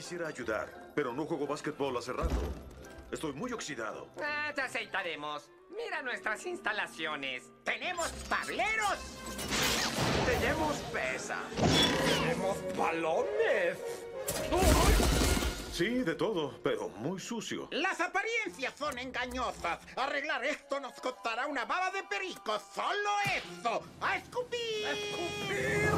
Quisiera ayudar, pero no juego básquetbol hace rato. Estoy muy oxidado. Te aceitaremos. Mira nuestras instalaciones. ¡Tenemos tableros! Tenemos pesa. Tenemos balones. Sí, de todo, pero muy sucio. Las apariencias son engañosas. Arreglar esto nos costará una baba de perico. ¡Solo eso! ¡A escupir! ¡A escupir!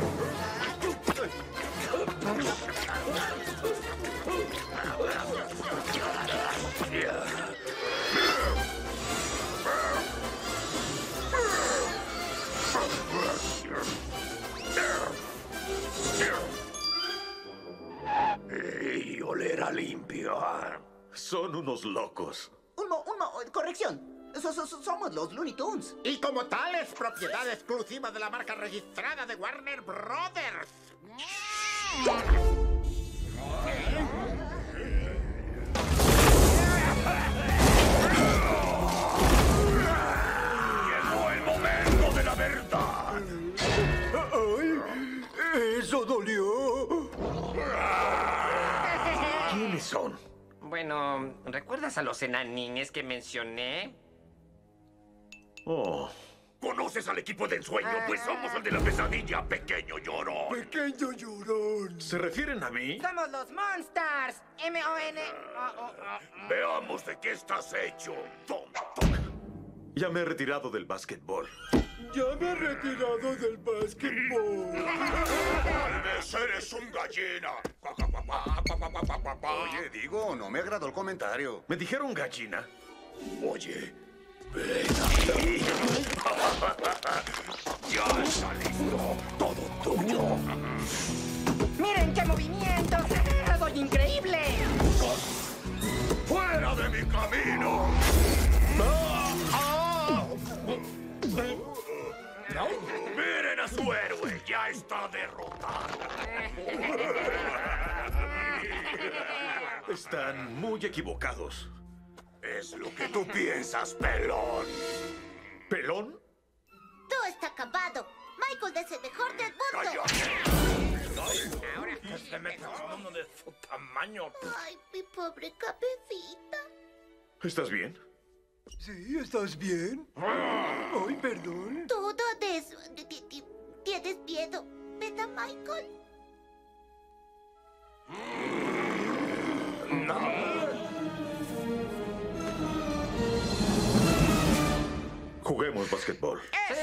Y olerá limpio. Son unos locos. Corrección. Somos los Looney Tunes. Y como tal es propiedad exclusiva de la marca registrada de Warner Brothers. Llegó el momento de la verdad. ¡Ay! ¡Eso dolió! ¿Quiénes son? Bueno, ¿recuerdas a los enanines que mencioné? Oh, ¿Conoces al equipo de ensueño? Pues somos el de la pesadilla, pequeño llorón. Pequeño llorón. ¿se refieren a mí? Somos los Monsters. M-O-N. Veamos de qué estás hecho, tonto. Ya me he retirado del básquetbol. Ya me he retirado del básquetbol. Tal vez eres un gallina. Oye, digo, no me agradó el comentario. ¿Me dijeron gallina? Oye, ven aquí. Ya está listo. Todo tuyo. ¡Miren qué movimiento! ¡Soy increíble! ¡Fuera de mi camino! ¡Miren a su héroe! ¡Ya está derrotado! Están muy equivocados. Es lo que tú piensas, pelón. ¿Pelón? Todo está acabado. Michael es el mejor del mundo. ¡Cállate! Se me uno de su tamaño. Ay, mi pobre cabecita. ¿Estás bien? Sí, ¿estás bien? Ay, perdón. Todo de eso. Tienes miedo, ¿verdad, Michael? Juguemos básquetbol. Sí,